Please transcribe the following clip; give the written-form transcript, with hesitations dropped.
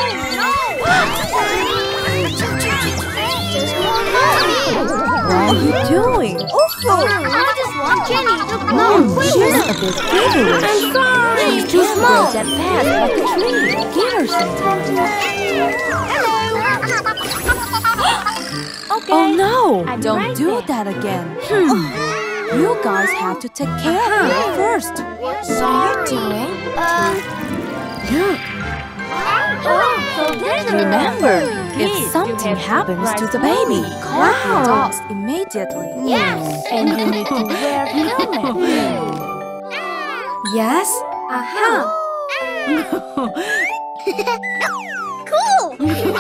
What are you doing? I just want Jenny to blow She's a bit feverish. I'm sorry. She's too small. That fast like a tree. Give her some time. Okay. Oh no! I'm Don't right do there. that again. You guys have to take care of her first. What are you doing? So there's a Remember, if Please, something you have to happens to write the baby, slowly. call your Wow. dogs immediately. Yes, and you need to wear helmet. Yes? Cool.